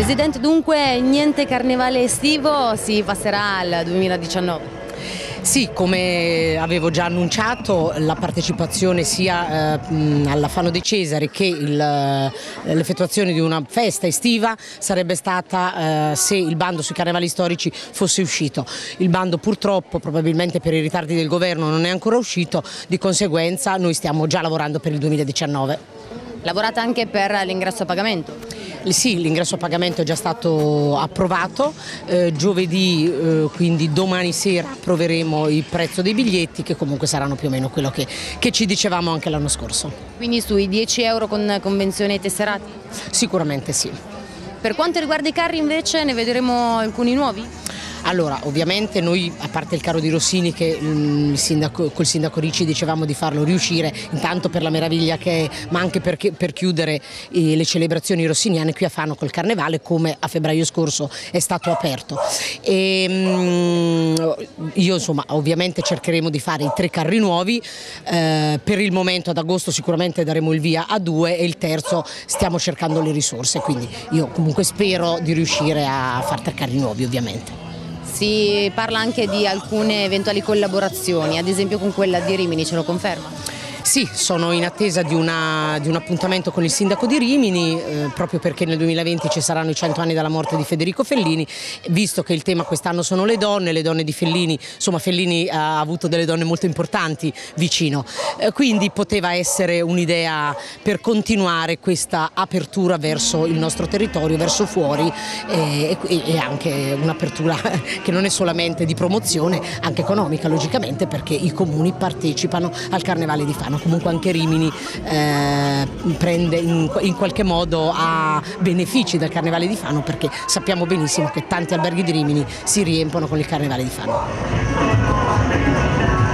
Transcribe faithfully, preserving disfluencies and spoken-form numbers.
Presidente, dunque niente carnevale estivo, si passerà al duemiladiciannove? Sì, come avevo già annunciato, la partecipazione sia eh, alla Fano dei Cesari che l'effettuazione di una festa estiva sarebbe stata eh, se il bando sui carnevali storici fosse uscito. Il bando purtroppo, probabilmente per i ritardi del governo, non è ancora uscito, di conseguenza noi stiamo già lavorando per il duemiladiciannove. Lavorate anche per l'ingresso a pagamento? Sì, l'ingresso a pagamento è già stato approvato, eh, giovedì, eh, quindi domani sera approveremo il prezzo dei biglietti, che comunque saranno più o meno quello che, che ci dicevamo anche l'anno scorso. Quindi sui dieci euro con convenzione e tesserati? Sicuramente sì. Per quanto riguarda i carri invece ne vedremo alcuni nuovi? Allora, ovviamente noi, a parte il carro di Rossini che il sindaco, col sindaco Ricci dicevamo di farlo riuscire, intanto per la meraviglia che è, ma anche perché, per chiudere eh, le celebrazioni rossiniane qui a Fano col Carnevale, come a febbraio scorso è stato aperto. E, mh, io insomma ovviamente cercheremo di fare i tre carri nuovi, eh, per il momento ad agosto sicuramente daremo il via a due e il terzo stiamo cercando le risorse, quindi io comunque spero di riuscire a fare tre carri nuovi ovviamente. Si parla anche di alcune eventuali collaborazioni, ad esempio con quella di Rimini, ce lo conferma? Sì, sono in attesa di, una, di un appuntamento con il sindaco di Rimini, eh, proprio perché nel duemilaventi ci saranno i cento anni dalla morte di Federico Fellini, visto che il tema quest'anno sono le donne, le donne di Fellini, insomma Fellini ha avuto delle donne molto importanti vicino, eh, quindi poteva essere un'idea per continuare questa apertura verso il nostro territorio, verso fuori, eh, e, e anche un'apertura che non è solamente di promozione, anche economica logicamente, perché i comuni partecipano al Carnevale di Fano. Comunque anche Rimini eh, prende in, in qualche modo a benefici dal Carnevale di Fano, perché sappiamo benissimo che tanti alberghi di Rimini si riempiono con il Carnevale di Fano.